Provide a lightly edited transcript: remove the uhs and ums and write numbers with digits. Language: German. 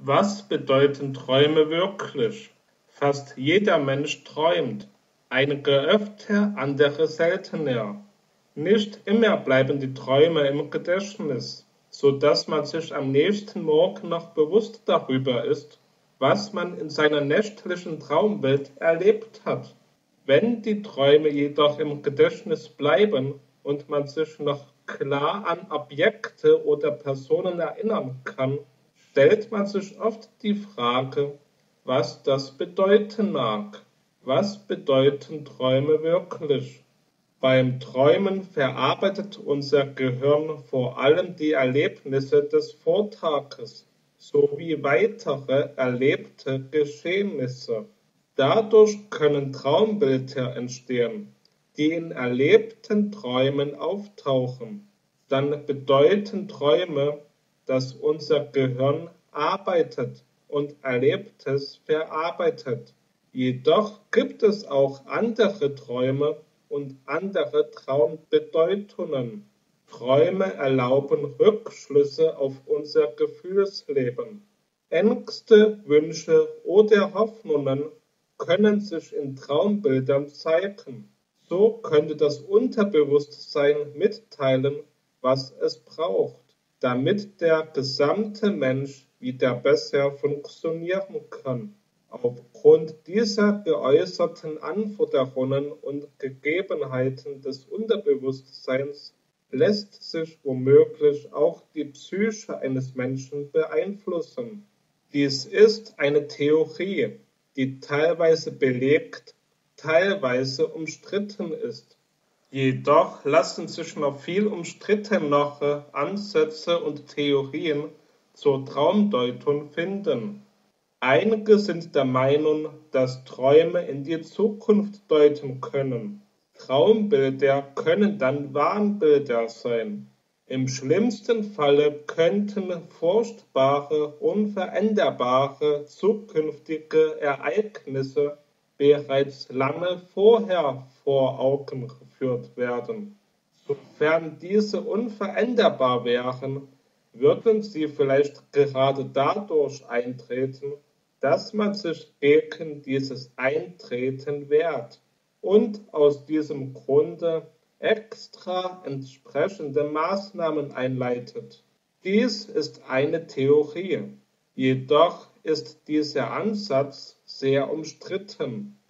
Was bedeuten Träume wirklich? Fast jeder Mensch träumt, einige öfter, andere seltener. Nicht immer bleiben die Träume im Gedächtnis, so dass man sich am nächsten Morgen noch bewusst darüber ist, was man in seiner nächtlichen Traumwelt erlebt hat. Wenn die Träume jedoch im Gedächtnis bleiben und man sich noch klar an Objekte oder Personen erinnern kann, stellt man sich oft die Frage, was das bedeuten mag. Was bedeuten Träume wirklich? Beim Träumen verarbeitet unser Gehirn vor allem die Erlebnisse des Vortages sowie weitere erlebte Geschehnisse. Dadurch können Traumbilder entstehen, die in erlebten Träumen auftauchen. Dann bedeuten Träume, dass unser Gehirn arbeitet und Erlebtes verarbeitet. Jedoch gibt es auch andere Träume und andere Traumbedeutungen. Träume erlauben Rückschlüsse auf unser Gefühlsleben. Ängste, Wünsche oder Hoffnungen können sich in Traumbildern zeigen. So könnte das Unterbewusstsein mitteilen, was es braucht, damit der gesamte Mensch wieder besser funktionieren kann. Aufgrund dieser geäußerten Anforderungen und Gegebenheiten des Unterbewusstseins lässt sich womöglich auch die Psyche eines Menschen beeinflussen. Dies ist eine Theorie, die teilweise belegt, teilweise umstritten ist. Jedoch lassen sich noch viel umstrittenere Ansätze und Theorien zur Traumdeutung finden. Einige sind der Meinung, dass Träume in die Zukunft deuten können. Traumbilder können dann Wahnbilder sein. Im schlimmsten Falle könnten furchtbare, unveränderbare zukünftige Ereignisse bereits lange vorher vor Augen geführt werden. Sofern diese unveränderbar wären, würden sie vielleicht gerade dadurch eintreten, dass man sich gegen dieses Eintreten wehrt und aus diesem Grunde extra entsprechende Maßnahmen einleitet. Dies ist eine Theorie, jedoch ist dieser Ansatz sehr umstritten.